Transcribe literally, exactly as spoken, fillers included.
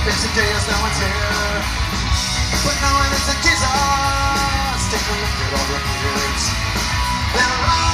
It's a chaos, no one's here. But no one is a Jesus. Take a look at all the years. There are